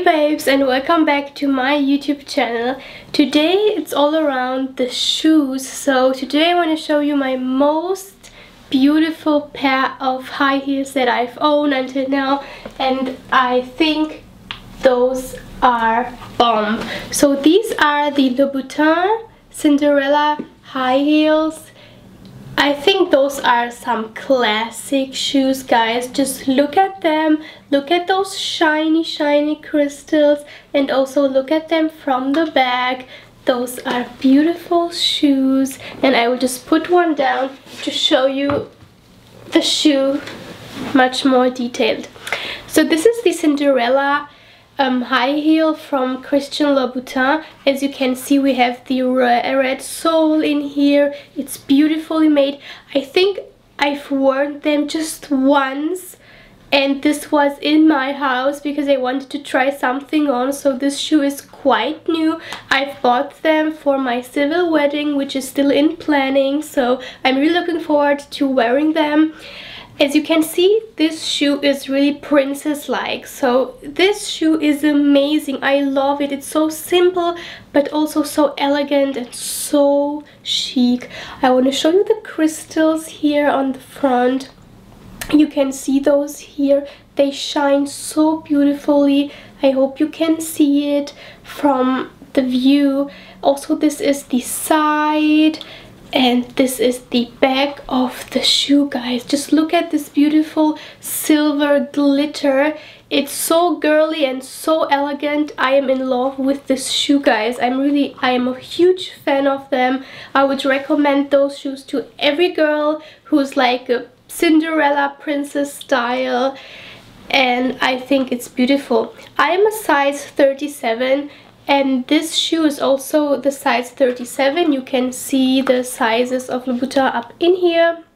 Babes, and welcome back to my YouTube channel. Today it's all around the shoes. So today I want to show you my most beautiful pair of high heels that I've owned until now, and I think those are bomb. So these are the Louboutin Cinderella high heels. I think those are some classic shoes, guys. Just look at them, look at those shiny crystals, and also look at them from the back. Those are beautiful shoes, and I will just put one down to show you the shoe much more detailed. So this is the Cinderella high heel from Christian Louboutin. As you can see, we have the red sole in here. It's beautifully made. I think I've worn them just once, and this was in my house because I wanted to try something on. So this shoe is quite new. I've bought them for my civil wedding, which is still in planning, so I'm really looking forward to wearing them. As you can see, this shoe is really princess-like. So this shoe is amazing. I love it. It's so simple, but also so elegant and so chic. I want to show you the crystals here on the front. You can see those here. They shine so beautifully. I hope you can see it from the view. Also, this is the side. And this is the back of the shoe, guys. Just look at this beautiful silver glitter. It's so girly and so elegant. I am in love with this shoe, guys. I am a huge fan of them. I would recommend those shoes to every girl who's like a Cinderella princess style. And I think it's beautiful. I am a size 37. And this shoe is also the size 37. You can see the sizes of Louboutin up in here.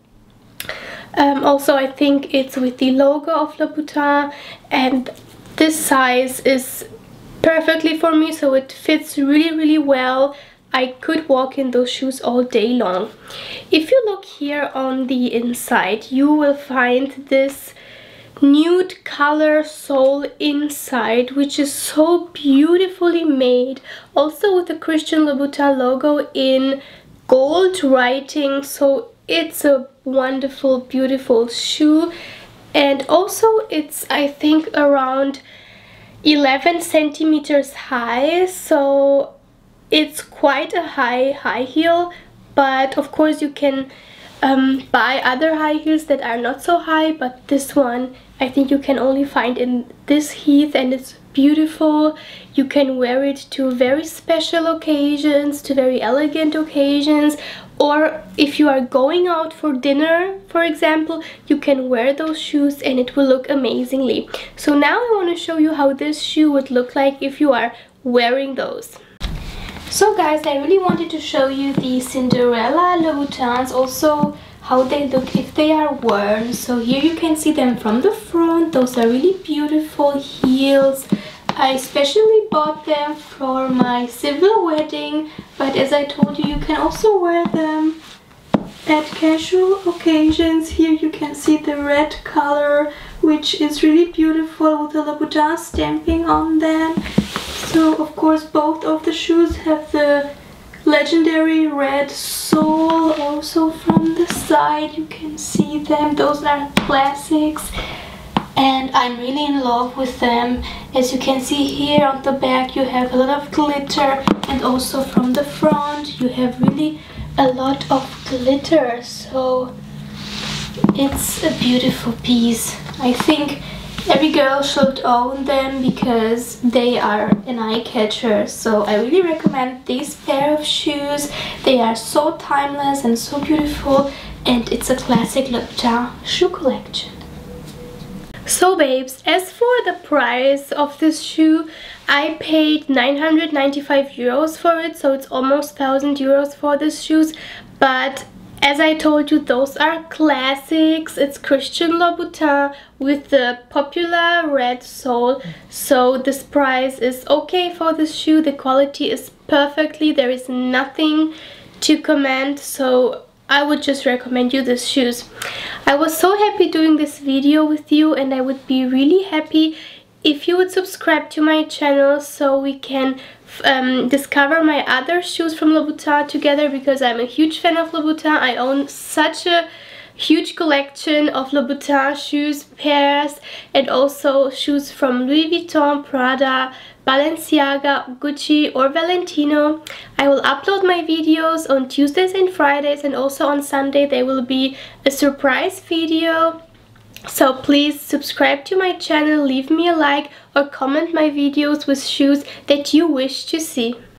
Also, I think it's with the logo of Louboutin, and this size is perfectly for me, so it fits really well. I could walk in those shoes all day long. If you look here on the inside, you will find this nude color sole inside, which is so beautifully made, also with the Christian Louboutin logo in gold writing. So it's a wonderful, beautiful shoe. And also it's, I think, around 11 centimeters high, so it's quite a high heel. But of course you can buy other high heels that are not so high, but this one I think you can only find in this heath, and it's beautiful. You can wear it to very special occasions, to very elegant occasions, or if you are going out for dinner, for example, you can wear those shoes and it will look amazingly. So now I want to show you how this shoe would look like if you are wearing those. So guys, I really wanted to show you the Cinderella Louboutins, also how they look if they are worn. So here you can see them from the front. Those are really beautiful heels. I especially bought them for my civil wedding, but as I told you, you can also wear them at casual occasions. Here you can see the red color, which is really beautiful with the Louboutin stamping on them. So of course both of the shoes have the legendary red sole. Also from the side you can see them. Those are classics, and I'm really in love with them. As you can see here on the back, you have a lot of glitter, and also from the front you have really a lot of glitter. So it's a beautiful piece. I think every girl should own them because they are an eye catcher. So I really recommend this pair of shoes. They are so timeless and so beautiful, and it's a classic Louboutin shoe collection. So babes, as for the price of this shoe, I paid 995 euros for it, so it's almost 1,000 euros for this shoes. But as I told you, those are classics. It's Christian Louboutin with the popular red sole. So this price is okay for this shoe. The quality is perfectly. There is nothing to comment. So I would just recommend you these shoes. I was so happy doing this video with you, and I would be really happy if you would subscribe to my channel so we can discover my other shoes from Louboutin together, because I'm a huge fan of Louboutin. I own such a huge collection of Louboutin shoes pairs, and also shoes from Louis Vuitton, Prada, Balenciaga, Gucci or Valentino. I will upload my videos on Tuesdays and Fridays, and also on Sunday there will be a surprise video. So please subscribe to my channel, leave me a like or comment my videos with shoes that you wish to see.